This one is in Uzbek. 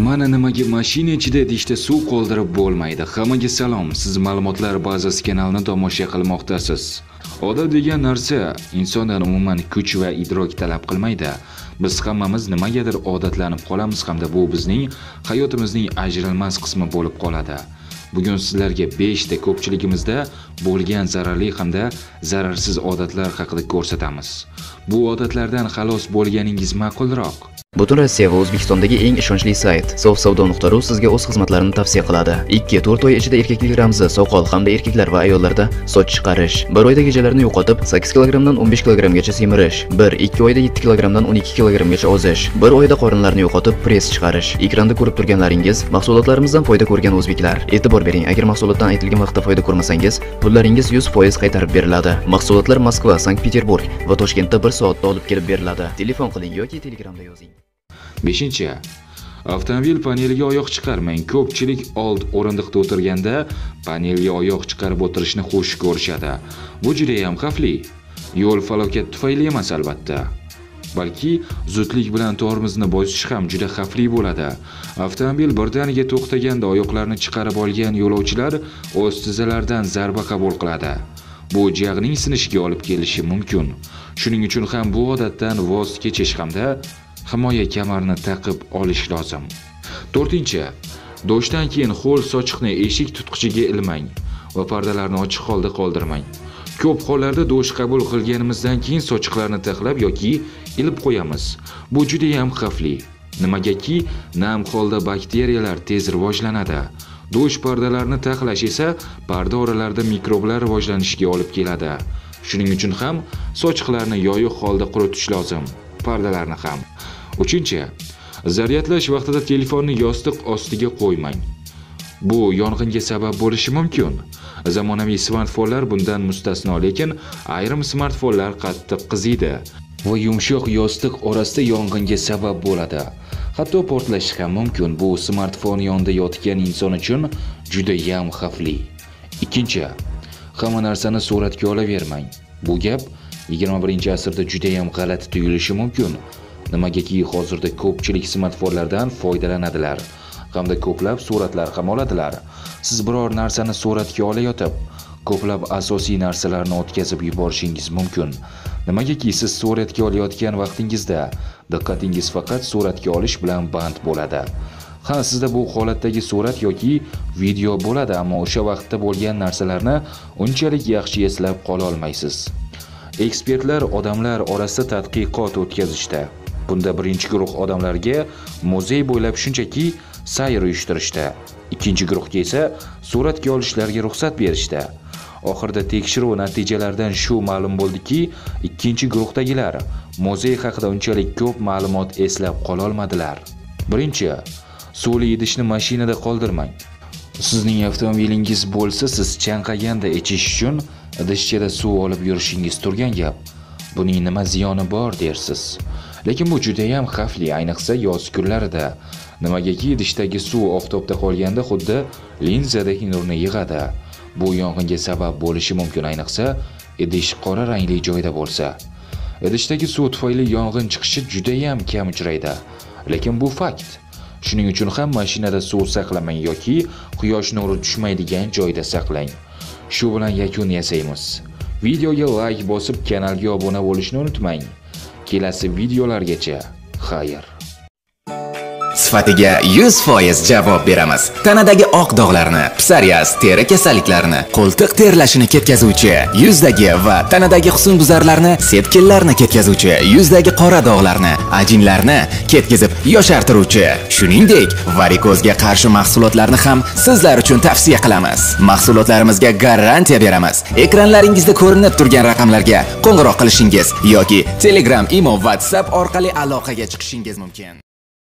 Mana nimaga mashina ichida idishda suv qoldirib bo'lmaydi. Hammaga salom. Siz ma'lumotlar bazasi kanalini tomosha qilmoqdasiz. Odat degan narsa insondan umuman kuch va idrok talab qilmaydi. Biz hammamiz nimagadir odatlanib qolamiz hamda bu bizning hayotimizning ajralmas qismi bo'lib qoladi. Bugun sizlarga 5 ta ko'pchiligimizda bo'lgan zararli hamda zararsiz odatlar haqida ko'rsatamiz. Bu odatlardan xalos bo'lganingiz ma'qulroq. Butun Rossiya va O'zbekistondagi eng ishonchli sayt sovsavdo.ru sizga o'z xizmatlarini tavsiya qiladi. 2-4 oy ichida erkaklik ramzi soqol hamda erkaklar va ayollarda soch chiqarish, 1 oyda gijalarini yo'qotib 8 kg dan 15 kg gacha semirish, 1-2 oyda 7 kg dan 12 kg gacha ozish, 1 oyda qorinlarni yo'qotib press chiqarish. Ekranda ko'rib turganlaringiz mahsulotlarimizdan foyda ko'rgan o'zbeklar. E'tibor bering, agar mahsulotdan aytilgan vaqtda foyda ko'rmasangiz, pullaringiz 100% qaytarib beriladi. Mahsulotlar Moskva, Sankt-Peterburg va Toshkentda 1 soatda olib kelib beriladi. Telefon qiling yoki Telegramda yozing. 5. Avtomobil paneliga oyoq chiqarmang. Ko'pchilik old o'rindiqda o'tirganda panelga oyoq chiqarib o'tirishni xush ko'rishadi. Bu juda ham xavfli. Yo'l falokati tufayli emas albatta. Balki zudlik bilan tormozni bosish ham juda xavfli bo'ladi. Avtomobil birdaniga to'xtaganda oyoqlarini chiqarib olgan yo'lovchilar o'z tizzalaridan zarba qabul qiladi. Bu jag'ning sinishiga olib kelishi mumkin. Shuning uchun ham bu odatdan voz kechish hamda himoya kamarini taqib olish lozim. 4. Doshdan keyin ho'l sochiqni eshik tutqichiga ilmang va pardalarni ochiq holda qoldirmang. Ko'p hollarda dosh qabul qilganimizdan keyin sochiqlarni taxlab yoki ilib qo'yamiz. Bu juda ham xavfli. Nimagaki, nam holda bakteriyalar tez rivojlanadi. Dosh pardalarini taxlash esa parda oralarida mikroblar rivojlanishiga olib keladi. Shuning uchun ham sochiqlarni yoyiq holda quritish lozim. Pardalarni ham. 3. Zaryadlash vaqtida telefonni yostiq ostiga qo'ymang. Bu yong'inga sabab bo'lishi mumkin. Zamonaviy smartfonlar bundan mustasno, lekin ayrim smartfonlar qattiq qiziydi va yumshoq yostiq orasida yong'inga sabab bo'ladi. Hatto portlashi ham mumkin. Bu smartfon yonida yotgan inson uchun juda ham xavfli. 2. Hamma narsani suratga olavermang. Bu gap 21-asrda juda ham g'alati tuyulishi mumkin. Nimagaki hozirda ko'pchilik smartfonlardan foydalanadilar hamda ko'plab suratlar ham oladilar. Siz biror narsani suratga olayotib, ko'plab asosiy narsalarni o'tkazib yuborishingiz mumkin. Nimagaki siz suratga olayotgan vaqtingizda diqqatingiz faqat suratga olish bilan band bo'ladi. Sizda bu holatdagi surat yoki video bo'ladi, ammo o'sha vaqtda bo'lgan narsalarni unchalik yaxshi eslab qola olmaysiz. Ekspertlar odamlar orasida tadqiqot o'tkazishdi. Bunda birinchi guruh odamlarga muzey bo'ylab shunchaki sayr uyushtirishdi. Ikkinchi guruhga esa suratga olishlarga ruxsat berishdi. Oxirida tekshiruv natijalaridan shu ma'lum bo'ldiki, ikkinchi guruhdagilar muzey haqida unchalik ko'p ma'lumot eslab qola olmadilar. 1. Suvli idishni mashinada qoldirmang. Sizning avtomobilingiz bo'lsa, siz chanqaganda ichish uchun idishchada suv olib yurishingiz turgan gap. Buning nima ziyoni bor dersiz? Lekin bu juda ham xavfli, ayniqsa yoz kunlarida. Nimagaki idishdagi suv oftobda qolganda xuddi linzadagi nurni yig'adi. Bu yong'inga sabab bo'lishi mumkin, ayniqsa idish qora rangli joyda bo'lsa. Idishdagi suv tufayli yong'in chiqishi juda ham kam uchraydi. Lekin bu fakt. Shuning uchun ham mashinada suv saqlamang yoki quyosh nuri tushmaydigan joyda saqlang. Shu bilan yakun yasaymiz. Videoga like bosib, kanalga obuna bo'lishni unutmang. Kelasi videolargacha xayr. Sifatiga 100% javob beramiz. Tanadagi oq dog'larni, psoriaz, teri kasalliklarini, qo'ltiq terlashini ketkazuvchi, yuzdagi va tanadagi husnbuzarlarni, sepkillarni ketkazuvchi, yuzdagi qora dog'larni, ajinlarni ketkazib yoshartiruvchi, shuningdek, varikozga qarshi mahsulotlarni ham sizlar uchun tavsiya qilamiz. Mahsulotlarimizga garantiya beramiz. Ekranlaringizda ko'rinib turgan raqamlarga qo'ng'iroq qilishingiz yoki Telegram, Imo, WhatsApp orqali aloqaga chiqishingiz mumkin.